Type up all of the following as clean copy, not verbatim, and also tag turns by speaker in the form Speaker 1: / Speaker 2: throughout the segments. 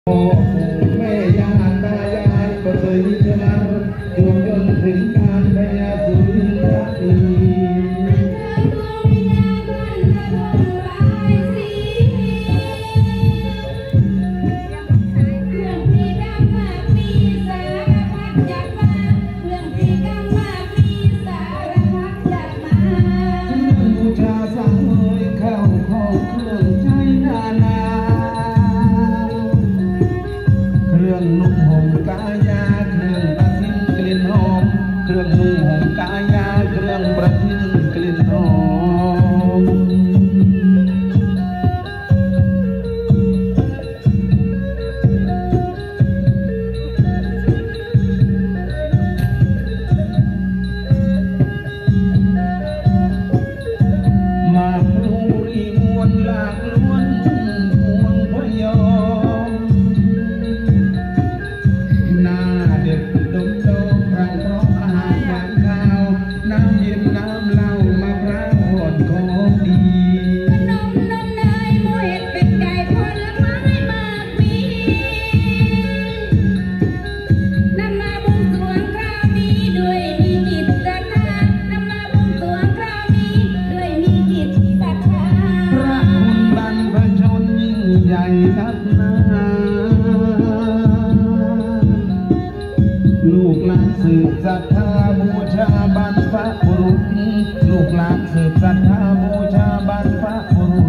Speaker 1: พ่อปู่แม่ย่าตายายก็เคยมีเชิญจวบจนถึงการพยาสุรินทร์ตีนุ่งห่มกายาเครื่องประทินกลิ่นหอมเครื่องนุ่งห่มกายาเครื่องประทินกลิ่นหอมมาพลูรีมวลหลากล้วนพวงพยอมหน้าเด็กดมโตพรังเพราะอาหารหวานข้าวน้ำเย็นน้ำเหล้ามะพร้าวหอดของดีขนมนมเนยหมูเห็ดเป็ดไก่ผลไม้มากมีนำมาบวงสรวงคราวนี้ด้วยมีจิตศรัทธานำมาบวงสรวงคราวนี้ด้วยมีจิตศรัทธาพระคุณบรรพชนยิ่งใหญ่นักหนาลูกหลานสืบศรัทธาบูชาบรรพบุรุษลูกหลานสืบศรัทธาบูชาบรรพบุรุษ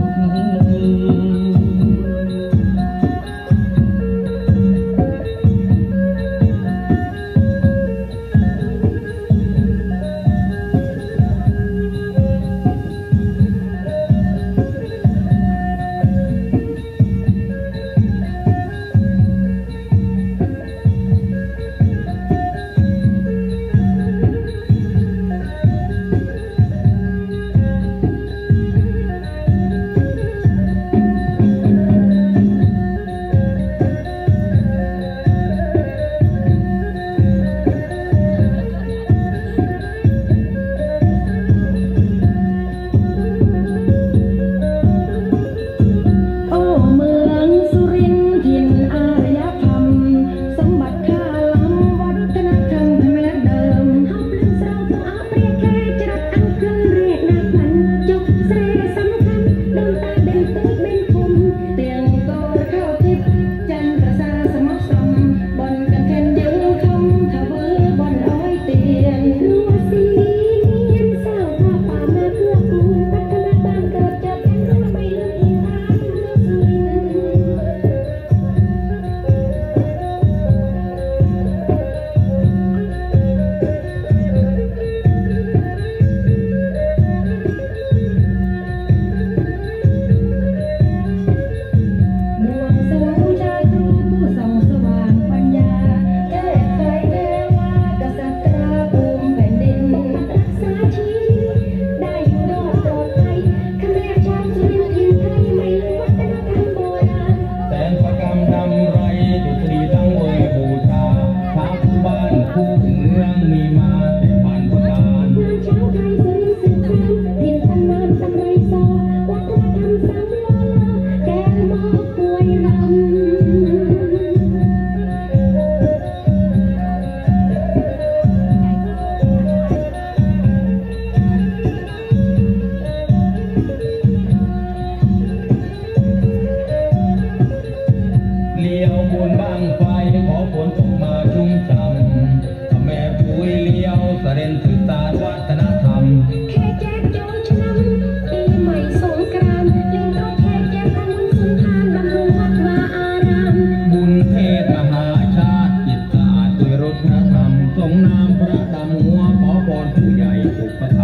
Speaker 1: ส่งน้ำพระดำหัวขอพรผู้ใหญ่อุปถัมภ์